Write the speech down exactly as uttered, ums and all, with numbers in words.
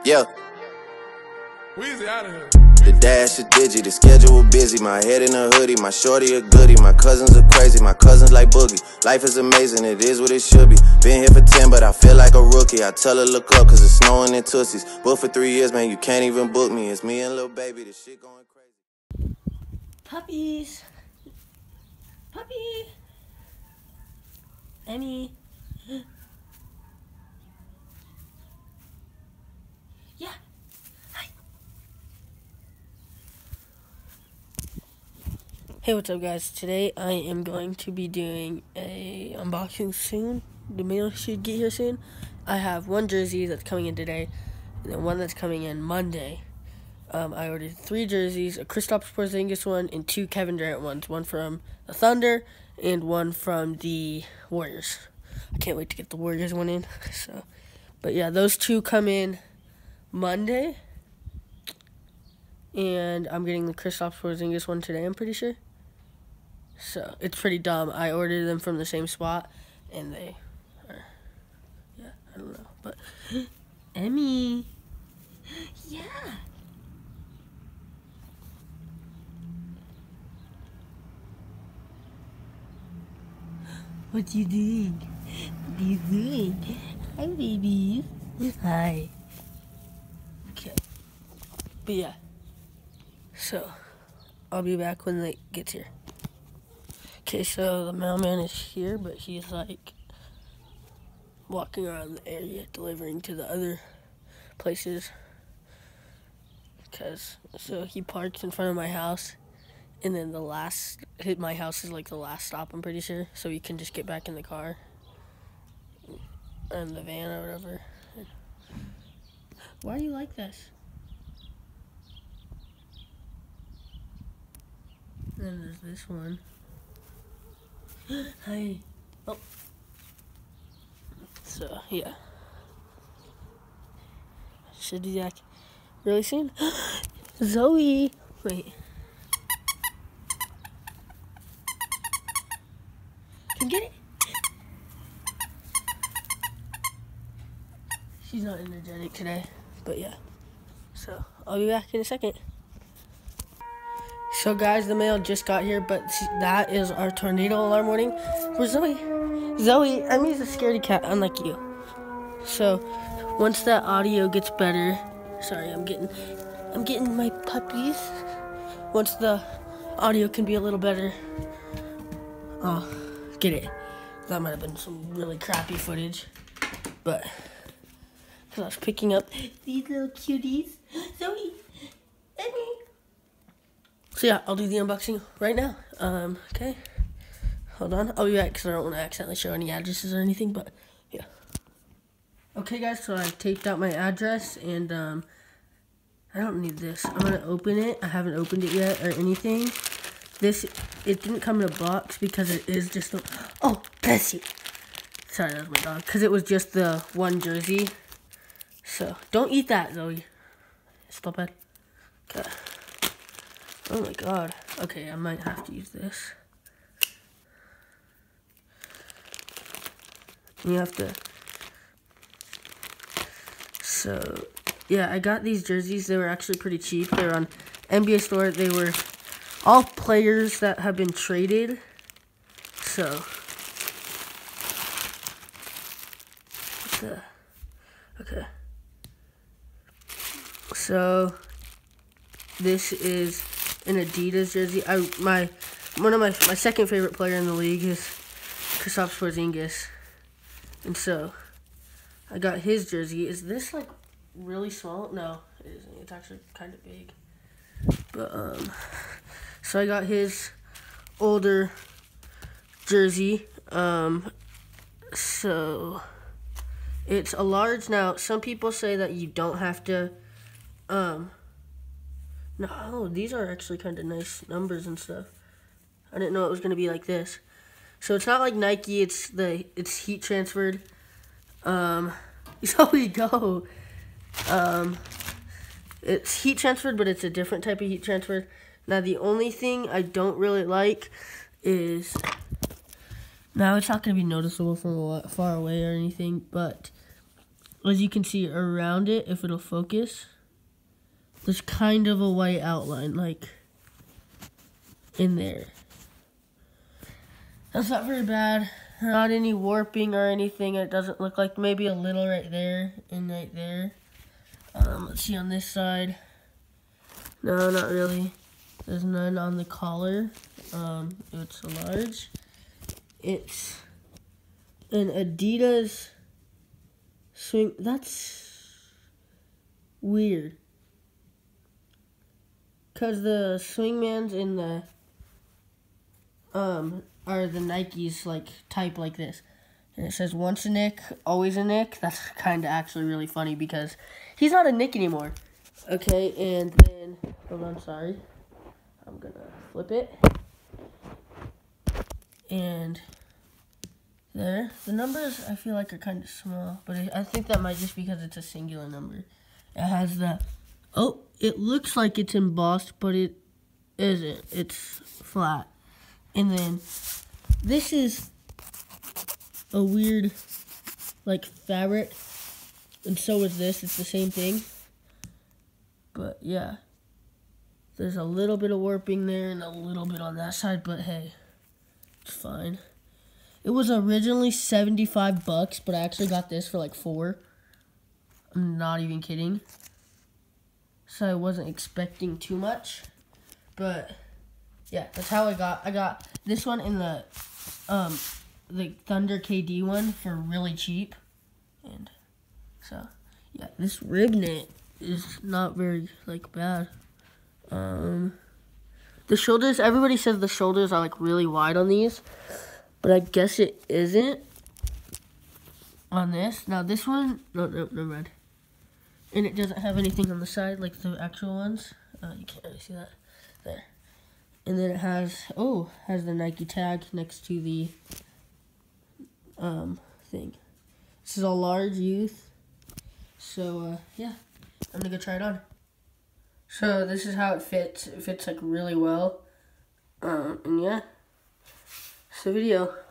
Yeah. Weezy out of here. The dash is digi, the schedule busy. My head in a hoodie, my shorty a goodie. My cousins are crazy, my cousins like Boogie. Life is amazing, it is what it should be. Been here for ten, but I feel like a rookie. I tell her look up, cause it's snowing in Tootsies. Booked for three years, man, you can't even book me. It's me and Lil Baby, this shit going crazy. Puppies. Puppy. Emmy. Yeah. Hi. Hey, what's up, guys? Today I am going to be doing a unboxing soon. The mail should get here soon. I have one jersey that's coming in today, and then one that's coming in Monday. Um, I ordered three jerseys, a Kristaps Porzingis one, and two Kevin Durant ones. One from the Thunder, and one from the Warriors. I can't wait to get the Warriors one in. So, but yeah, those two come in Monday. And I'm getting the Kristaps Porzingis one today, I'm pretty sure. So, it's pretty dumb. I ordered them from the same spot, and they are, yeah, I don't know. But, Emmy. Yeah. What you doing? What you doing? Hi, babies. Hi. Okay. But yeah. So, I'll be back when it gets here. Okay, so the mailman is here, but he's like walking around the area delivering to the other places. Because, so he parks in front of my house. And then the last, hit my house is like the last stop, I'm pretty sure. So you can just get back in the car. And the van or whatever. Why are you like this? And then there's this one. Hi. Oh. So, yeah. Should do that really soon. Zoe! Wait. Can get it? She's not energetic today, but yeah. So, I'll be back in a second. So, guys, the mail just got here, but that is our tornado alarm warning. Where's Zoe? Zoe, I mean, he's a scaredy cat, unlike you. So, once that audio gets better, sorry, I'm getting, I'm getting my puppies. Once the audio can be a little better, oh. Get it. That might have been some really crappy footage. But, because I was picking up these little cuties. Zoe, Emmy. So yeah, I'll do the unboxing right now. Um, okay. Hold on. I'll be back because I don't want to accidentally show any addresses or anything, but yeah. Okay, guys, so I taped out my address, and um, I don't need this. I'm going to open it. I haven't opened it yet or anything. This, it didn't come in a box because it is just the, oh, bless you. Sorry, that was my dog. Because it was just the one jersey. So, don't eat that, Zoe. Stop it. Okay. Oh my god. Okay, I might have to use this. You have to, so, yeah, I got these jerseys. They were actually pretty cheap. They were on N B A Store. They were all players that have been traded. So, okay. So, this is an Adidas jersey. I my one of my my second favorite player in the league is Kristaps Porzingis, and so I got his jersey. Is this like really small? No, it isn't. It's actually kind of big. But um. So I got his older jersey. Um, so it's a large. Now, some people say that you don't have to. Um, no, these are actually kind of nice numbers and stuff. I didn't know it was gonna be like this. So it's not like Nike. It's the it's heat transferred. Um, so we go. Um, it's heat transferred, but it's a different type of heat transferred. Now, the only thing I don't really like is, now it's not going to be noticeable from far away or anything, but as you can see around it, if it'll focus, there's kind of a white outline, like, in there. That's not very bad. Not any warping or anything. It doesn't look like, maybe a little right there and right there. Um, let's see on this side. No, not really. There's none on the collar. Um, it's a large. It's an Adidas swing. That's weird. Because the Swingmans in the um are the Nikes, like, type like this. And it says, once a Nick, always a Nick. That's kind of actually really funny because he's not a Nick anymore. Okay, and then, hold on, sorry. I'm going to flip it. And there. The numbers, I feel like, are kind of small. But I think that might just because it's a singular number. It has the, oh, it looks like it's embossed, but it isn't. It's flat. And then this is a weird, like, fabric, and so is this. It's the same thing. But yeah, there's a little bit of warping there and a little bit on that side, but hey, it's fine. It was originally seventy-five bucks, but I actually got this for like four. I'm not even kidding. So I wasn't expecting too much, but yeah, that's how I got. I got this one in the um the Thunder K D one for really cheap, and so yeah, this rib knit is not very, like, bad. Um, the shoulders, everybody says the shoulders are, like, really wide on these, but I guess it isn't on this. Now this one, no, no, never mind. And it doesn't have anything on the side like the actual ones. Uh, you can't really see that there. And then it has, oh, has the Nike tag next to the um, thing. This is a large youth. So, uh, yeah, I'm going to go try it on. So, this is how it fits. It fits, like, really well. Um, and, yeah, it's the video.